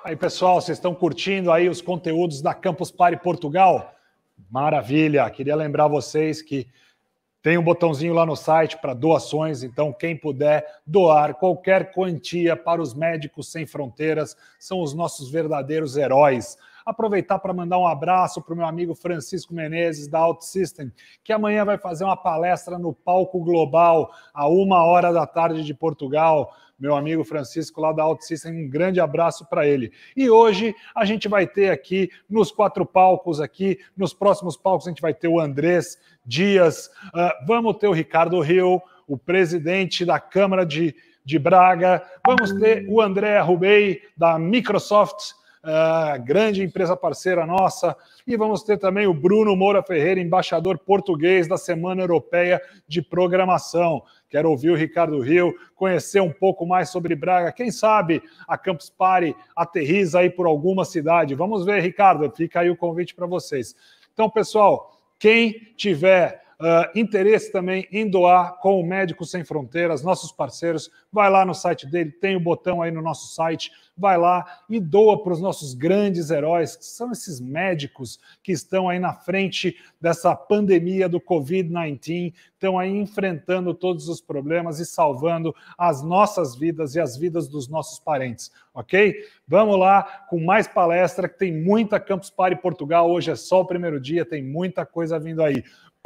Aí, pessoal, vocês estão curtindo aí os conteúdos da Campus Party Portugal? Maravilha! Queria lembrar vocês que tem um botãozinho lá no site para doações, então quem puder doar qualquer quantia para os Médicos Sem Fronteiras são os nossos verdadeiros heróis. Aproveitar para mandar um abraço para o meu amigo Francisco Menezes, da OutSystem, que amanhã vai fazer uma palestra no Palco Global, à 13h de Portugal. Meu amigo Francisco, lá da OutSystem, um grande abraço para ele. E hoje a gente vai ter aqui, nos 4 palcos aqui, nos próximos palcos a gente vai ter o Andrés Dias, vamos ter o Ricardo Hill, o presidente da Câmara de Braga, vamos ter o André Rubei, da Microsoft, grande empresa parceira nossa, e vamos ter também o Bruno Moura Ferreira, embaixador português da Semana Europeia de Programação. Quero ouvir o Ricardo Hill, conhecer um pouco mais sobre Braga. Quem sabe a Campus Party aterriza aí por alguma cidade. Vamos ver, Ricardo, fica aí o convite para vocês. Então, pessoal, quem tiver interesse também em doar com o Médicos Sem Fronteiras, nossos parceiros, vai lá no site dele, tem o botão aí no nosso site, vai lá e doa para os nossos grandes heróis, que são esses médicos que estão aí na frente dessa pandemia do Covid-19, estão aí enfrentando todos os problemas e salvando as nossas vidas e as vidas dos nossos parentes, ok? Vamos lá com mais palestra, que tem muita Campus Party Portugal, hoje é só o primeiro dia, tem muita coisa vindo aí.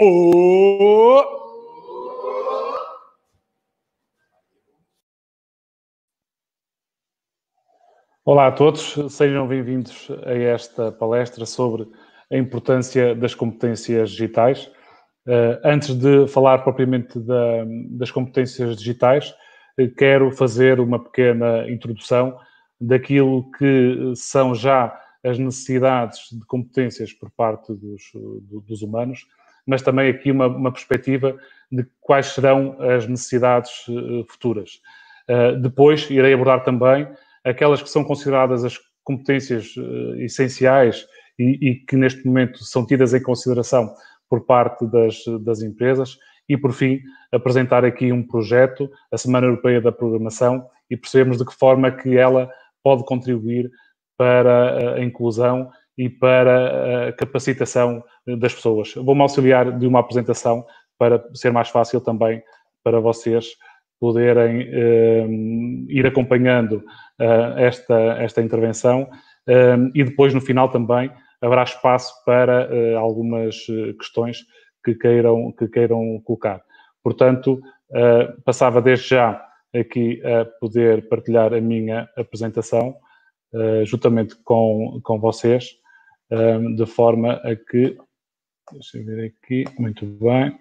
Olá a todos, sejam bem-vindos a esta palestra sobre a importância das competências digitais. Antes de falar propriamente das competências digitais, quero fazer uma pequena introdução daquilo que são já as necessidades de competências por parte dos humanos, mas também aqui uma perspectiva de quais serão as necessidades futuras. Depois irei abordar também aquelas que são consideradas as competências essenciais e que neste momento são tidas em consideração por parte das empresas e, por fim, apresentar aqui um projeto, a Semana Europeia da Programação, e percebermos de que forma que ela pode contribuir para a inclusão e para a capacitação das pessoas. Vou-me auxiliar de uma apresentação para ser mais fácil também para vocês poderem ir acompanhando esta intervenção e depois, no final, também haverá espaço para algumas questões que queiram colocar. Portanto, passava desde já aqui a poder partilhar a minha apresentação juntamente com vocês, de forma a que... Deixa eu ver aqui, muito bem.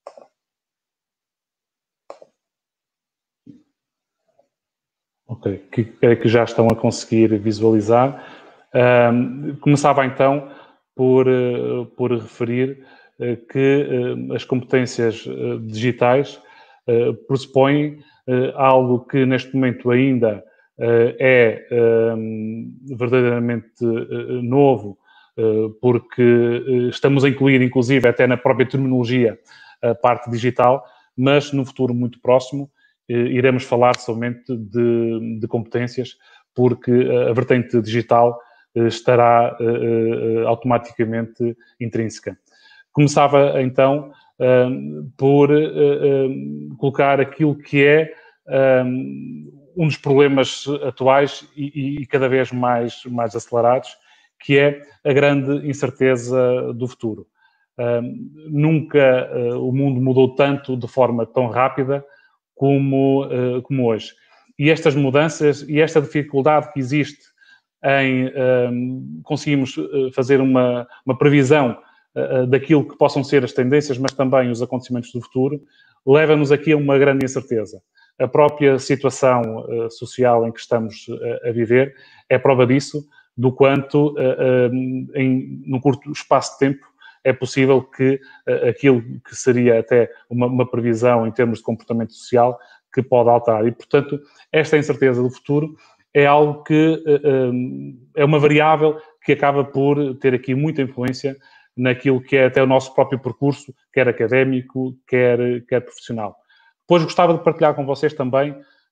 Ok, que já estão a conseguir visualizar. Começava então por referir que as competências digitais pressupõem algo que neste momento ainda é verdadeiramente novo, porque estamos a incluir, inclusive, até na própria terminologia, a parte digital, mas no futuro muito próximo iremos falar somente de competências, porque a vertente digital estará automaticamente intrínseca. Começava, então, por colocar aquilo que é um dos problemas atuais e cada vez mais acelerados, que é a grande incerteza do futuro. Nunca o mundo mudou tanto de forma tão rápida como hoje. E estas mudanças e esta dificuldade que existe em conseguirmos fazer uma previsão daquilo que possam ser as tendências, mas também os acontecimentos do futuro, leva-nos aqui a uma grande incerteza. A própria situação social em que estamos a viver é prova disso, do quanto, num curto espaço de tempo, é possível que aquilo que seria até uma previsão em termos de comportamento social que pode alterar. E, portanto, esta incerteza do futuro é algo que é uma variável que acaba por ter aqui muita influência naquilo que é até o nosso próprio percurso, quer académico, quer profissional. Depois gostava de partilhar com vocês também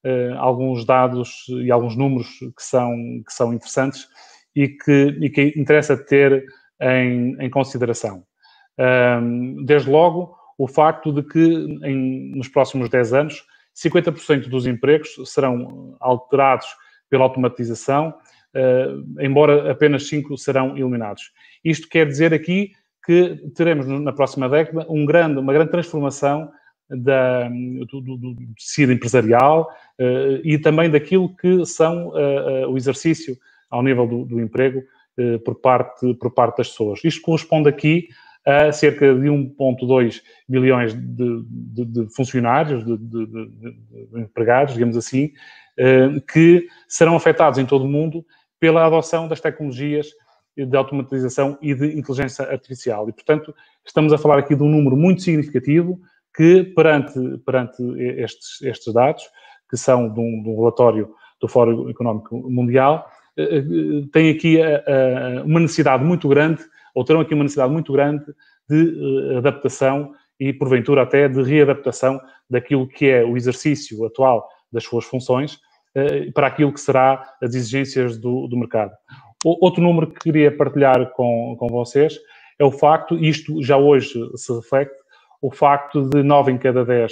alguns dados e alguns números que são interessantes e que interessa ter em consideração. Desde logo, o facto de que nos próximos 10 anos, 50% dos empregos serão alterados pela automatização, embora apenas 5% serão eliminados. Isto quer dizer aqui que teremos na próxima década uma grande transformação do tecido empresarial e também daquilo que são o exercício ao nível do emprego por parte das pessoas. Isto corresponde aqui a cerca de 1,2 milhões de funcionários, de empregados, digamos assim, que serão afetados em todo o mundo pela adoção das tecnologias de automatização e de inteligência artificial. E, portanto, estamos a falar aqui de um número muito significativo que, perante estes dados, que são de um relatório do Fórum Económico Mundial, tem aqui uma necessidade muito grande, ou terão aqui uma necessidade muito grande de adaptação e, porventura, até de readaptação daquilo que é o exercício atual das suas funções para aquilo que será as exigências do mercado. Outro número que queria partilhar com vocês é o facto, isto já hoje se reflete, o facto de 9 em cada 10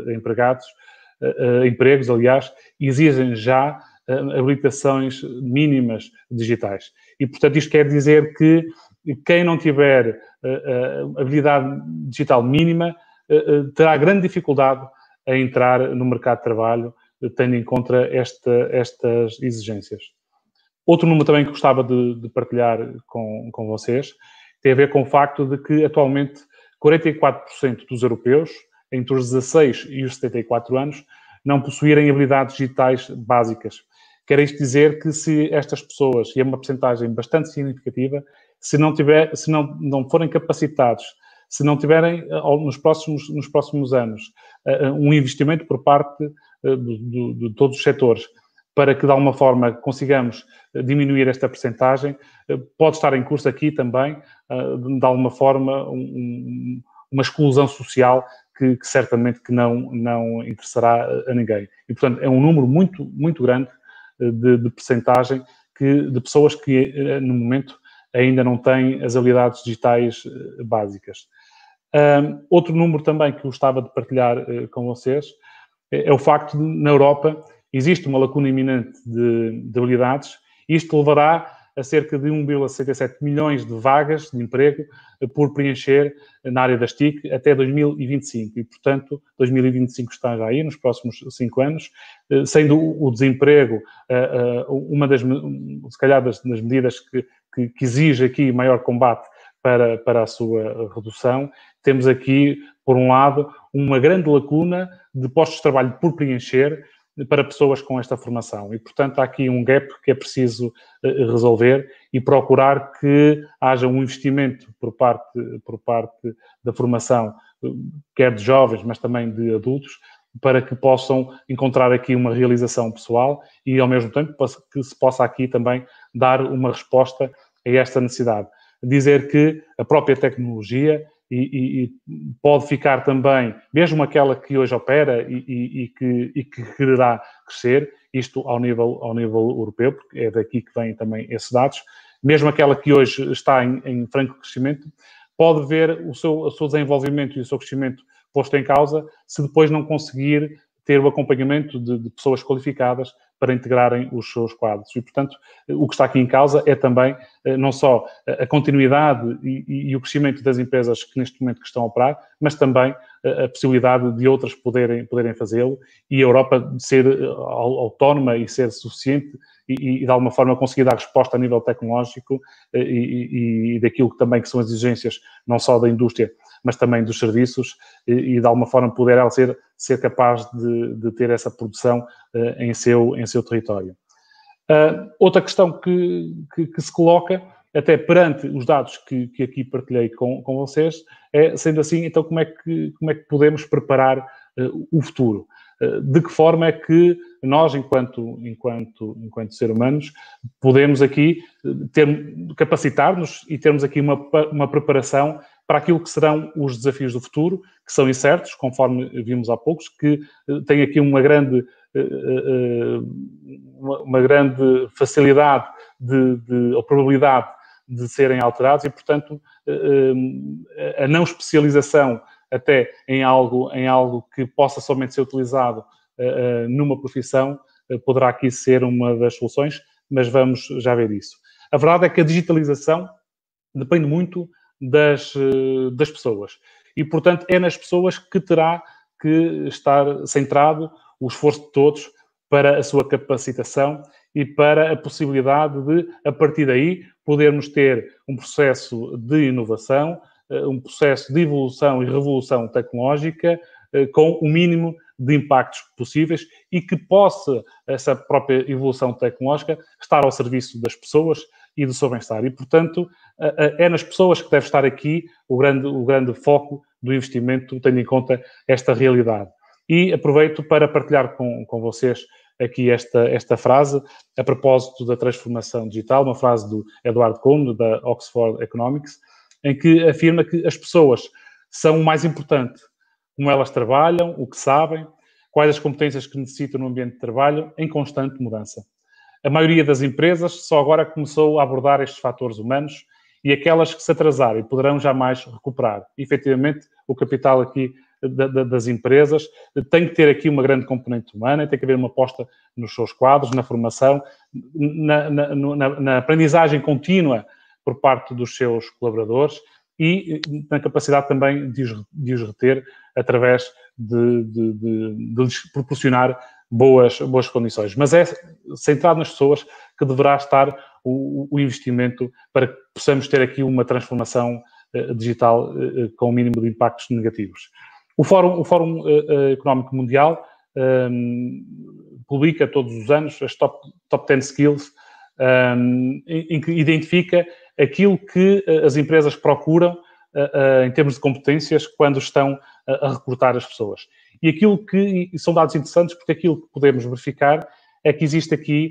empregos, aliás, exigem já habilitações mínimas digitais. E, portanto, isto quer dizer que quem não tiver habilidade digital mínima terá grande dificuldade a entrar no mercado de trabalho, tendo em conta estas exigências. Outro número também que gostava de partilhar com vocês tem a ver com o facto de que, atualmente, 44% dos europeus, entre os 16 e os 74 anos, não possuírem habilidades digitais básicas. Quer isto dizer que se estas pessoas, e é uma percentagem bastante significativa, se não forem capacitados, se não tiverem nos próximos anos um investimento por parte de todos os setores para que de alguma forma consigamos diminuir esta percentagem, pode estar em curso aqui também, de alguma forma, uma exclusão social que certamente que não interessará a ninguém. E, portanto, é um número muito, muito grande de percentagem de pessoas que, no momento, ainda não têm as habilidades digitais básicas. Outro número também que eu gostava de partilhar com vocês é o facto de, na Europa, existe uma lacuna iminente de habilidades e isto levará a cerca de 1,67 milhões de vagas de emprego por preencher na área das TIC até 2025. E, portanto, 2025 está já aí, nos próximos 5 anos, sendo o desemprego uma se calhar, das medidas que exige aqui maior combate para a sua redução. Temos aqui, por um lado, uma grande lacuna de postos de trabalho por preencher para pessoas com esta formação. E, portanto, há aqui um gap que é preciso resolver e procurar que haja um investimento por parte da formação, quer de jovens, mas também de adultos, para que possam encontrar aqui uma realização pessoal e, ao mesmo tempo, que se possa aqui também dar uma resposta a esta necessidade. Dizer que a própria tecnologia e pode ficar também, mesmo aquela que hoje opera e que quererá crescer, isto ao nível europeu, porque é daqui que vêm também esses dados, mesmo aquela que hoje está em franco crescimento, pode ver o seu desenvolvimento e o seu crescimento posto em causa se depois não conseguir ter o acompanhamento de pessoas qualificadas para integrarem os seus quadros. E, portanto, o que está aqui em causa é também não só a continuidade e o crescimento das empresas que neste momento que estão a operar, mas também a possibilidade de outras poderem fazê-lo e a Europa ser autónoma e ser suficiente e de alguma forma conseguir dar resposta a nível tecnológico e daquilo que também que são as exigências não só da indústria, mas também dos serviços e de alguma forma poder ela ser capaz de ter essa produção em seu território. Outra questão que se coloca, até perante os dados que aqui partilhei com vocês, é, sendo assim, então como é que podemos preparar o futuro? De que forma é que nós, enquanto seres humanos, podemos aqui capacitar-nos e termos aqui uma preparação para aquilo que serão os desafios do futuro, que são incertos, conforme vimos há poucos, que têm aqui uma grande facilidade ou probabilidade de serem alterados e, portanto, a não especialização até em algo que possa somente ser utilizado numa profissão poderá aqui ser uma das soluções, mas vamos já ver isso. A verdade é que a digitalização depende muito das pessoas e, portanto, é nas pessoas que terá que estar centrado o esforço de todos para a sua capacitação e para a possibilidade de, a partir daí, podermos ter um processo de inovação, um processo de evolução e revolução tecnológica com o mínimo de impactos possíveis e que possa, essa própria evolução tecnológica, estar ao serviço das pessoas e do seu bem-estar. E, portanto, é nas pessoas que deve estar aqui o grande foco do investimento, tendo em conta esta realidade. E aproveito para partilhar com vocês aqui esta frase, a propósito da transformação digital, uma frase do Edward Cohn, da Oxford Economics, em que afirma que as pessoas são o mais importante, como elas trabalham, o que sabem, quais as competências que necessitam no ambiente de trabalho, em constante mudança. A maioria das empresas só agora começou a abordar estes fatores humanos e aquelas que se atrasarem poderão jamais recuperar. E, efetivamente, o capital aqui das empresas tem que ter aqui uma grande componente humana, tem que haver uma aposta nos seus quadros, na formação, na aprendizagem contínua por parte dos seus colaboradores e na capacidade também de os reter através de lhes proporcionar boas condições. Mas é centrado nas pessoas que deverá estar o investimento para que possamos ter aqui uma transformação digital com o mínimo de impactos negativos. O Fórum Económico Mundial publica todos os anos as top 10 skills, em que identifica aquilo que as empresas procuram em termos de competências quando estão a recrutar as pessoas. E são dados interessantes porque aquilo que podemos verificar é que existe aqui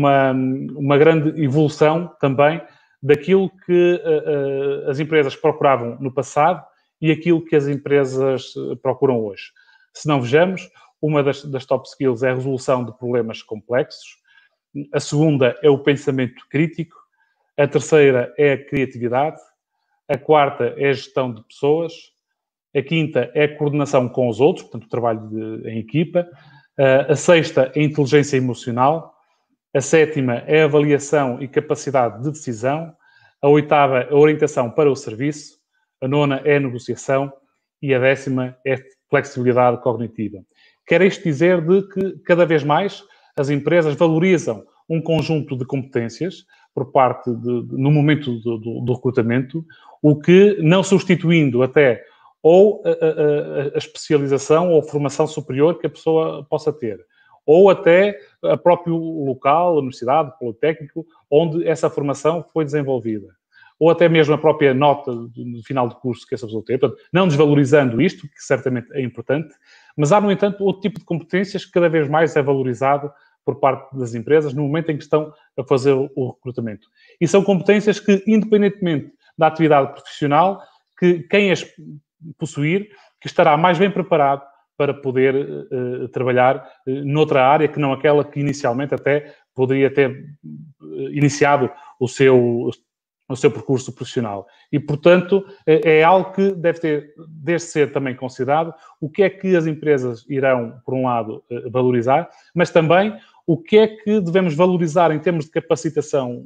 uma grande evolução também daquilo que as empresas procuravam no passado e aquilo que as empresas procuram hoje. Se não vejamos, uma das top skills é a resolução de problemas complexos, a segunda é o pensamento crítico, a terceira é a criatividade, a quarta é a gestão de pessoas, a quinta é a coordenação com os outros, portanto, o trabalho em equipa, a sexta é a inteligência emocional, a sétima é a avaliação e capacidade de decisão, a oitava é a orientação para o serviço, a nona é a negociação e a 10ª é a flexibilidade cognitiva. Quer isto dizer de que cada vez mais as empresas valorizam um conjunto de competências por parte no momento do recrutamento, o que, não substituindo até ou a especialização ou a formação superior que a pessoa possa ter, ou até o próprio local, a universidade, o politécnico, onde essa formação foi desenvolvida. Ou até mesmo a própria nota no final do curso que essa pessoa tem. Portanto, não desvalorizando isto, que certamente é importante, mas há, no entanto, outro tipo de competências que cada vez mais é valorizado por parte das empresas no momento em que estão a fazer o recrutamento. E são competências que, independentemente da atividade profissional, que quem as possuir, que estará mais bem preparado para poder trabalhar noutra área que não aquela que inicialmente até poderia ter iniciado o seu percurso profissional. E, portanto, é algo que deve ser também considerado. O que é que as empresas irão, por um lado, valorizar, mas também o que é que devemos valorizar em termos de capacitação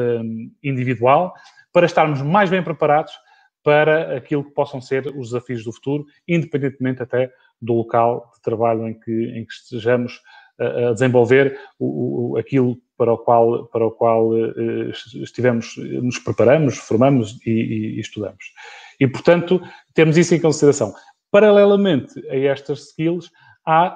individual para estarmos mais bem preparados para aquilo que possam ser os desafios do futuro, independentemente até do local de trabalho em que estejamos a desenvolver aquilo para o qual nos preparamos, formamos e estudamos. E, portanto, temos isso em consideração. Paralelamente a estas skills, há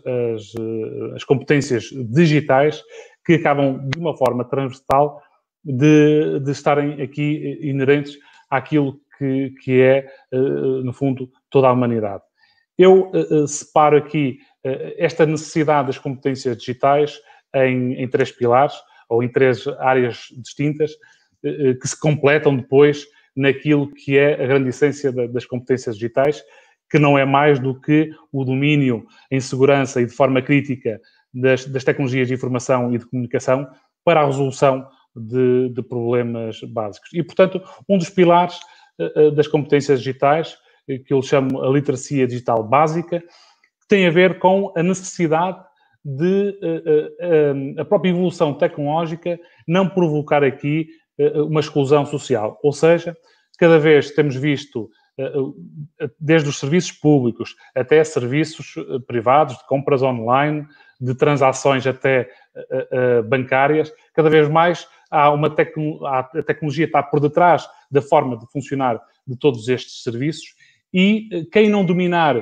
as competências digitais que acabam, de uma forma transversal, de estarem aqui inerentes àquilo que é, no fundo, toda a humanidade. Eu separo aqui esta necessidade das competências digitais em 3 pilares, ou em 3 áreas distintas, que se completam depois naquilo que é a grande essência das competências digitais, que não é mais do que o domínio em segurança e de forma crítica das tecnologias de informação e de comunicação para a resolução de problemas básicos. E, portanto, um dos pilares das competências digitais, que eu chamo a literacia digital básica, tem a ver com a necessidade de a própria evolução tecnológica não provocar aqui uma exclusão social. Ou seja, cada vez temos visto, desde os serviços públicos até serviços privados, de compras online, de transações até bancárias, cada vez mais a tecnologia está por detrás da forma de funcionar de todos estes serviços e quem não dominar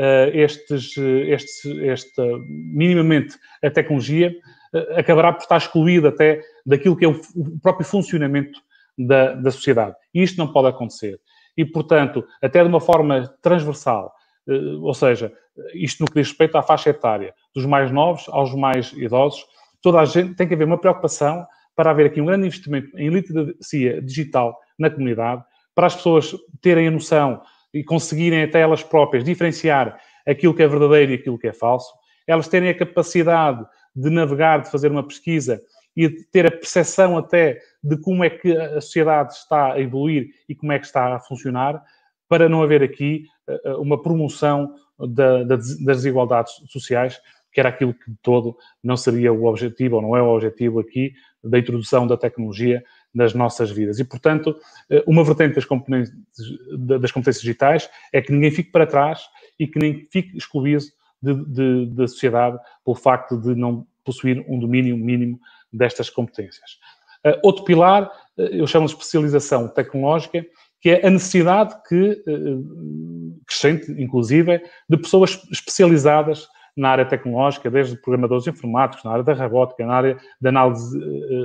minimamente a tecnologia acabará por estar excluído até daquilo que é o próprio funcionamento da sociedade. E isto não pode acontecer. E, portanto, até de uma forma transversal, ou seja, isto no que diz respeito à faixa etária, dos mais novos aos mais idosos, toda a gente tem que haver uma preocupação para haver aqui um grande investimento em literacia digital na comunidade, para as pessoas terem a noção e conseguirem até elas próprias diferenciar aquilo que é verdadeiro e aquilo que é falso, elas terem a capacidade de navegar, de fazer uma pesquisa e de ter a percepção até de como é que a sociedade está a evoluir e como é que está a funcionar, para não haver aqui uma promoção das desigualdades sociais, que era aquilo que de todo não seria o objetivo, ou não é o objetivo aqui, da introdução da tecnologia nas nossas vidas. E, portanto, uma vertente das competências digitais é que ninguém fique para trás e que nem fique excluído da sociedade pelo facto de não possuir um domínio mínimo destas competências. Outro pilar, eu chamo de especialização tecnológica, que é a necessidade crescente, inclusive, de pessoas especializadas na área tecnológica, desde programadores informáticos, na área da robótica, na área da análise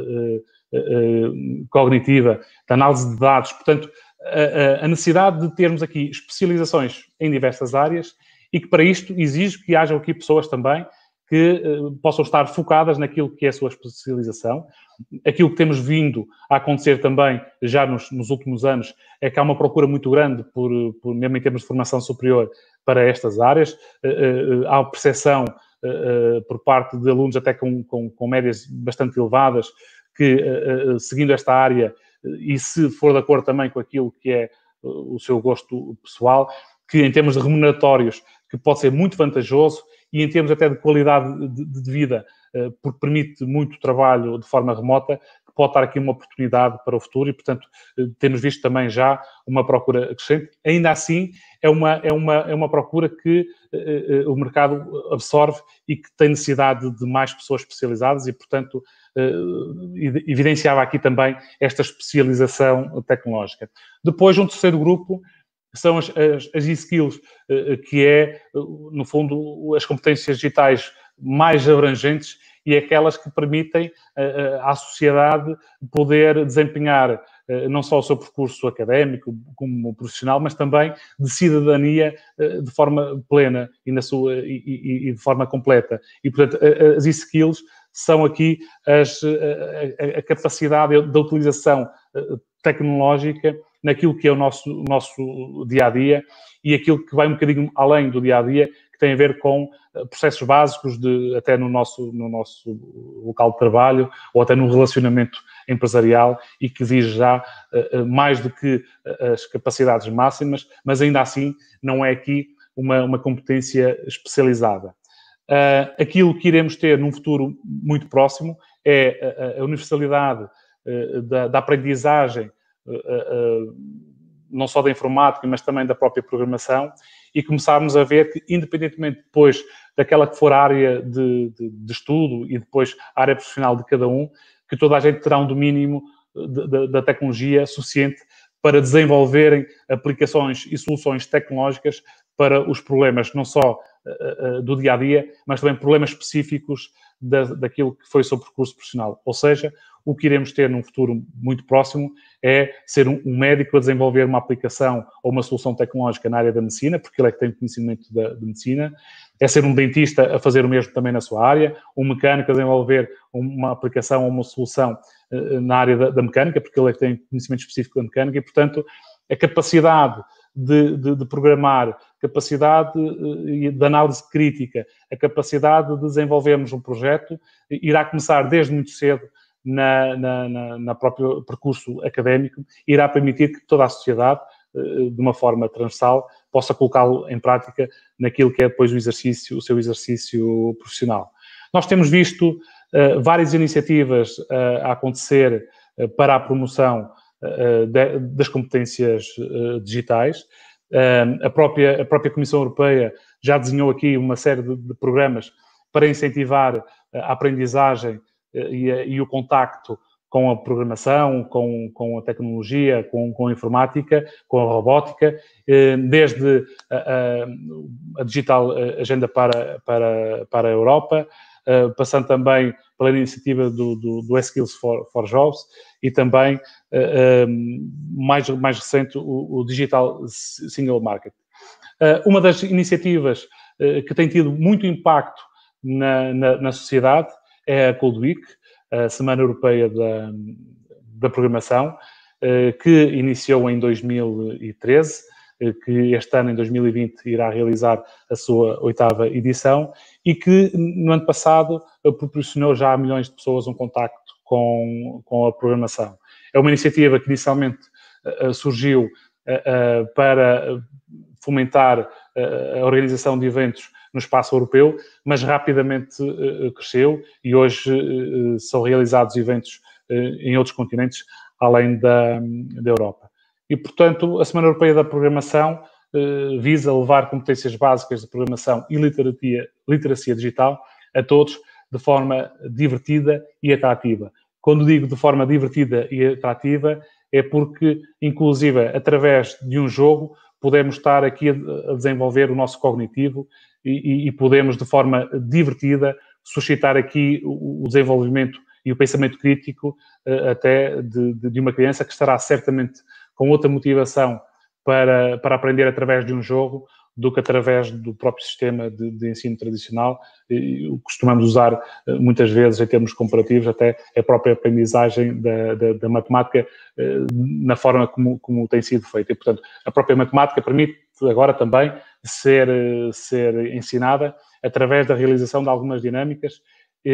cognitiva, da análise de dados. Portanto, a necessidade de termos aqui especializações em diversas áreas e que para isto exige que hajam aqui pessoas também que possam estar focadas naquilo que é a sua especialização. Aquilo que temos vindo a acontecer também, já nos últimos anos, é que há uma procura muito grande, mesmo em termos de formação superior, para estas áreas. Há a percepção por parte de alunos até com médias bastante elevadas, que seguindo esta área, e se for de acordo também com aquilo que é o seu gosto pessoal, que em termos de remuneratórios, que pode ser muito vantajoso, e em termos até de qualidade de vida, porque permite muito trabalho de forma remota, que pode estar aqui uma oportunidade para o futuro e, portanto, temos visto também já uma procura crescente. Ainda assim, é uma procura que o mercado absorve e que tem necessidade de mais pessoas especializadas e, portanto, evidenciava aqui também esta especialização tecnológica. Depois, um terceiro grupo são as e-skills, que é, no fundo, as competências digitais mais abrangentes e aquelas que permitem à sociedade poder desempenhar não só o seu percurso académico como profissional, mas também de cidadania de forma plena e de forma completa. E, portanto, as e-skills são aqui a capacidade da utilização tecnológica naquilo que é o nosso dia-a-dia e aquilo que vai um bocadinho além do dia-a-dia, que tem a ver com processos básicos até no nosso local de trabalho ou até no relacionamento empresarial e que exige já mais do que as capacidades máximas, mas ainda assim não é aqui uma competência especializada. Aquilo que iremos ter num futuro muito próximo é a universalidade da aprendizagem, não só da informática, mas também da própria programação, e começarmos a ver que, independentemente depois daquela que for a área de estudo e depois a área profissional de cada um, que toda a gente terá um domínio da tecnologia suficiente para desenvolverem aplicações e soluções tecnológicas para os problemas, não só do dia-a-dia, mas também problemas específicos daquilo que foi o seu percurso profissional. Ou seja, o que iremos ter num futuro muito próximo é ser um médico a desenvolver uma aplicação ou uma solução tecnológica na área da medicina, porque ele é que tem conhecimento de medicina, é ser um dentista a fazer o mesmo também na sua área, um mecânico a desenvolver uma aplicação ou uma solução na área da mecânica, porque ele é que tem conhecimento específico da mecânica e, portanto, a capacidade de programar, capacidade de análise crítica, a capacidade de desenvolvermos um projeto, irá começar desde muito cedo na próprio percurso académico, irá permitir que toda a sociedade, de uma forma transversal, possa colocá-lo em prática naquilo que é depois o seu exercício profissional. Nós temos visto várias iniciativas a acontecer para a promoção das competências digitais. A própria Comissão Europeia já desenhou aqui uma série de programas para incentivar a aprendizagem e o contacto com a programação, com a tecnologia, com a informática, com a robótica, desde a Digital Agenda para a Europa, passando também pela iniciativa do Skills for Jobs e também, mais recente, o Digital Single Market. Uma das iniciativas que tem tido muito impacto na sociedade é a Code Week, a Semana Europeia da Programação, que iniciou em 2013, que este ano, em 2020, irá realizar a sua 8ª edição e que, no ano passado, proporcionou já a milhões de pessoas um contacto com a programação. É uma iniciativa que, inicialmente, surgiu para fomentar a organização de eventos no espaço europeu, mas rapidamente cresceu e hoje são realizados eventos em outros continentes, além da Europa. E, portanto, a Semana Europeia da Programação visa levar competências básicas de programação e literacia digital a todos de forma divertida e atrativa. Quando digo de forma divertida e atrativa, é porque, inclusive, através de um jogo, podemos estar aqui a desenvolver o nosso cognitivo e podemos, de forma divertida, suscitar aqui o desenvolvimento e o pensamento crítico até de uma criança que estará certamente com outra motivação para aprender através de um jogo do que através do próprio sistema de ensino tradicional. Costumamos usar muitas vezes, em termos comparativos, até a própria aprendizagem da matemática na forma como tem sido feita. E, portanto, a própria matemática permite agora também ser ensinada através da realização de algumas dinâmicas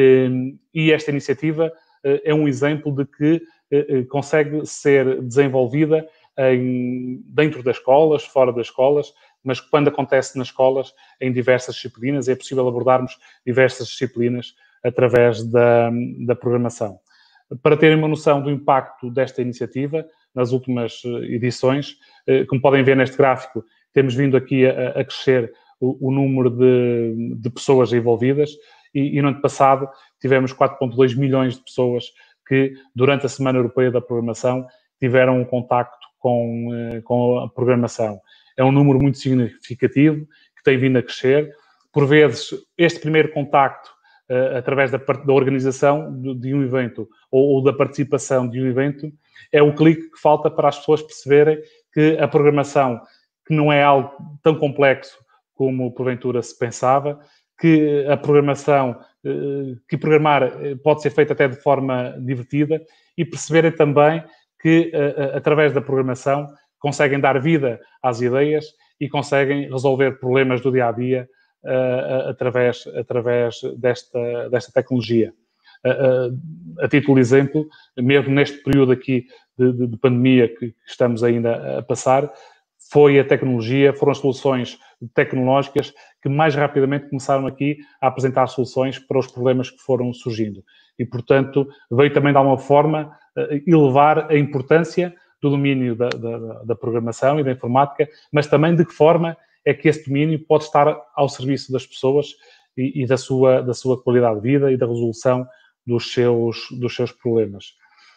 e esta iniciativa é um exemplo de que consegue ser desenvolvida dentro das escolas, fora das escolas, mas quando acontece nas escolas, em diversas disciplinas, é possível abordarmos diversas disciplinas através da programação. Para terem uma noção do impacto desta iniciativa, nas últimas edições, como podem ver neste gráfico, temos vindo aqui a crescer o número de pessoas envolvidas e no ano passado tivemos 4,2 milhões de pessoas que, durante a Semana Europeia da Programação, tiveram um contacto com a programação. É um número muito significativo, que tem vindo a crescer. Por vezes, este primeiro contacto, através da organização de um evento ou da participação de um evento, é o clique que falta para as pessoas perceberem que a programação, que não é algo tão complexo como porventura se pensava, que a programação, que programar pode ser feito até de forma divertida e perceberem também que, através da programação, conseguem dar vida às ideias e conseguem resolver problemas do dia-a-dia através desta tecnologia. A título de exemplo, mesmo neste período aqui de pandemia que estamos ainda a passar, foram as soluções tecnológicas que mais rapidamente começaram aqui a apresentar soluções para os problemas que foram surgindo. E, portanto, veio também, de alguma forma, elevar a importância do domínio da programação e da informática, mas também de que forma é que esse domínio pode estar ao serviço das pessoas e da sua qualidade de vida e da resolução dos seus problemas.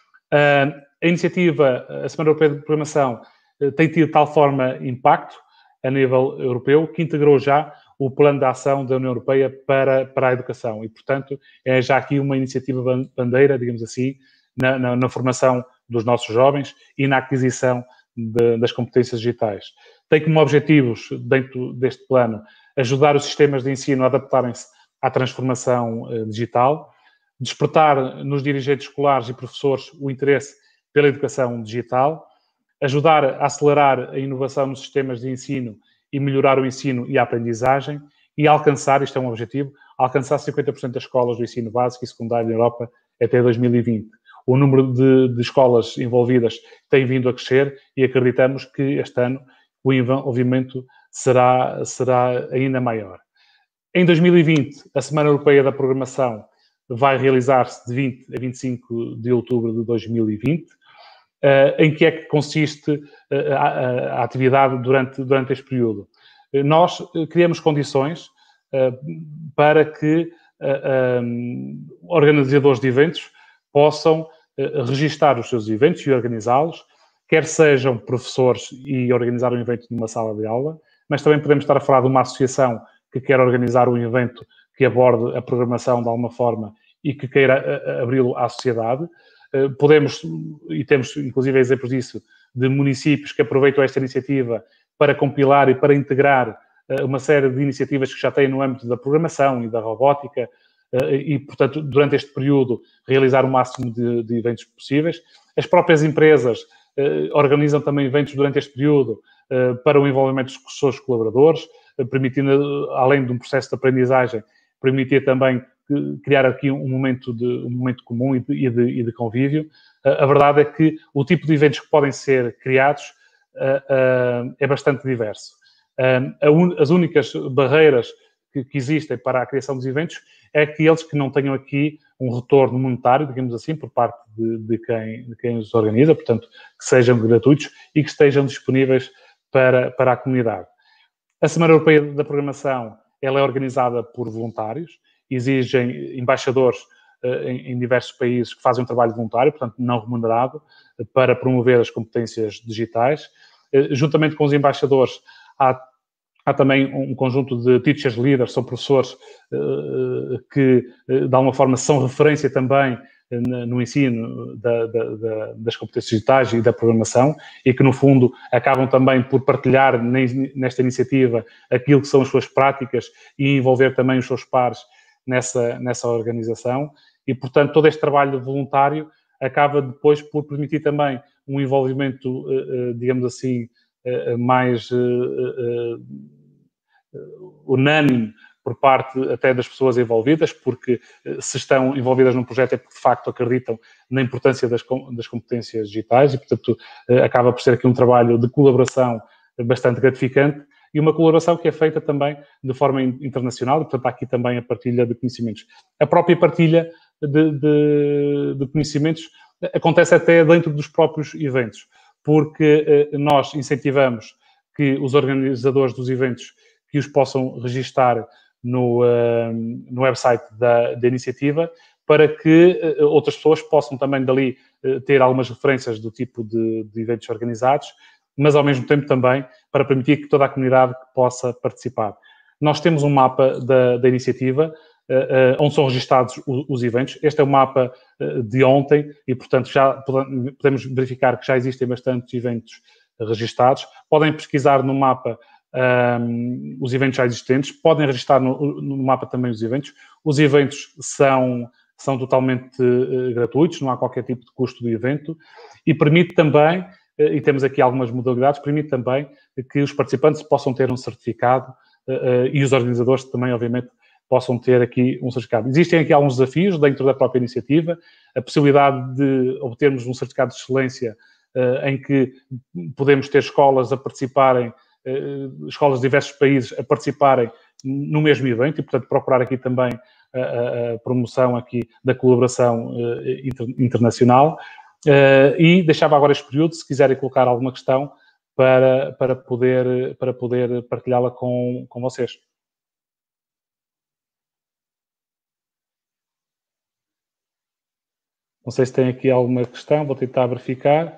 A iniciativa, a Semana Europeia de Programação, tem tido de tal forma impacto a nível europeu que integrou já o Plano de Ação da União Europeia para a Educação e, portanto, é já aqui uma iniciativa bandeira, digamos assim, na formação dos nossos jovens e na aquisição das competências digitais. tem como objetivos, dentro deste plano, ajudar os sistemas de ensino a adaptarem-se à transformação digital, despertar nos dirigentes escolares e professores o interesse pela educação digital, ajudar a acelerar a inovação nos sistemas de ensino e melhorar o ensino e a aprendizagem e alcançar, isto é um objetivo, alcançar 50% das escolas do ensino básico e secundário na Europa até 2020. O número de escolas envolvidas tem vindo a crescer e acreditamos que este ano o envolvimento será ainda maior. Em 2020, a Semana Europeia da Programação vai realizar-se de 20 a 25 de outubro de 2020. Em que é que consiste a atividade durante este período? Nós criamos condições para que organizadores de eventos possam registar os seus eventos e organizá-los, quer sejam professores e organizar um evento numa sala de aula, mas também podemos estar a falar de uma associação que quer organizar um evento que aborde a programação de alguma forma e que queira abri-lo à sociedade. Podemos, e temos inclusive exemplos disso, de municípios que aproveitam esta iniciativa para compilar e para integrar uma série de iniciativas que já têm no âmbito da programação e da robótica e, portanto, durante este período, realizar o máximo de eventos possíveis. As próprias empresas organizam também eventos durante este período para o envolvimento dos seus colaboradores, permitindo, além de um processo de aprendizagem, permitir também criar aqui um momento comum e de convívio. A verdade é que o tipo de eventos que podem ser criados é bastante diverso. As únicas barreiras que existem para a criação dos eventos é aqueles que não tenham aqui um retorno monetário, digamos assim, por parte de quem os organiza, portanto, que sejam gratuitos e que estejam disponíveis para a comunidade. A Semana Europeia da Programação ela é organizada por voluntários, exigem embaixadores em diversos países que fazem um trabalho voluntário, portanto, não remunerado, para promover as competências digitais. Juntamente com os embaixadores, há também um conjunto de teachers leaders, são professores que, de alguma forma, são referência também no ensino das competências digitais e da programação e que, no fundo, acabam também por partilhar nesta iniciativa aquilo que são as suas práticas e envolver também os seus pares nessa organização. E, portanto, todo este trabalho voluntário acaba depois por permitir também um envolvimento, digamos assim, mais unânime por parte até das pessoas envolvidas, porque se estão envolvidas num projeto é porque de facto acreditam na importância das competências digitais e, portanto, acaba por ser aqui um trabalho de colaboração bastante gratificante e uma colaboração que é feita também de forma internacional e, portanto, há aqui também a partilha de conhecimentos. A própria partilha de conhecimentos acontece até dentro dos próprios eventos, porque nós incentivamos que os organizadores dos eventos que os possam registar no website da iniciativa para que outras pessoas possam também dali ter algumas referências do tipo de eventos organizados, mas ao mesmo tempo também para permitir que toda a comunidade possa participar. Nós temos um mapa da iniciativa onde são registados os eventos. Este é o mapa de ontem e, portanto, já podemos verificar que já existem bastantes eventos registados. Podem pesquisar no mapa os eventos já existentes, podem registrar no mapa também os eventos. Os eventos são totalmente gratuitos, não há qualquer tipo de custo do evento e permite também, e temos aqui algumas modalidades, permite também que os participantes possam ter um certificado e os organizadores também, obviamente, possam ter aqui um certificado. Existem aqui alguns desafios dentro da própria iniciativa, a possibilidade de obtermos um certificado de excelência em que podemos ter escolas a participarem, escolas de diversos países a participarem no mesmo evento e, portanto, procurar aqui também a promoção aqui da colaboração internacional. E deixava agora este período, se quiserem colocar alguma questão, para poder partilhá-la com vocês. Não sei se tem aqui alguma questão, vou tentar verificar.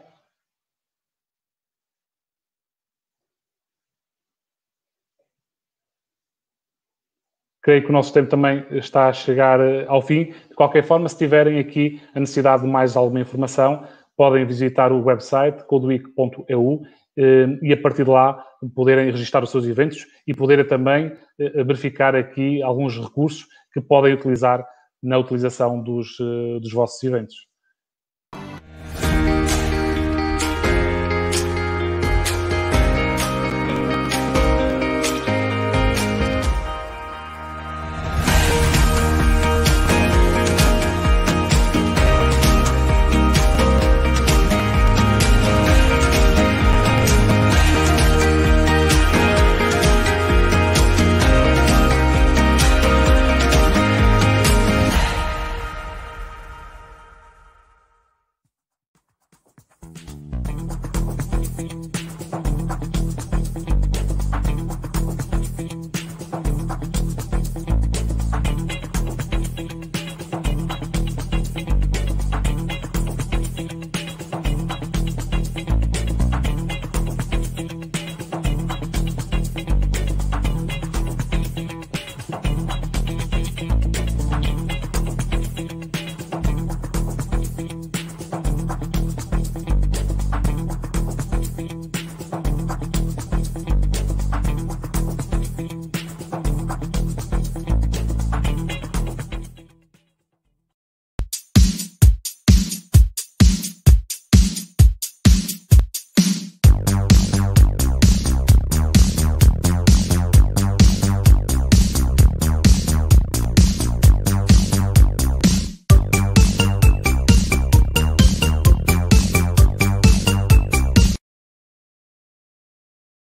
Creio que o nosso tempo também está a chegar ao fim. De qualquer forma, se tiverem aqui a necessidade de mais alguma informação, podem visitar o website codeweek.eu e a partir de lá poderem registrar os seus eventos e poderem também verificar aqui alguns recursos que podem utilizar na utilização dos vossos eventos.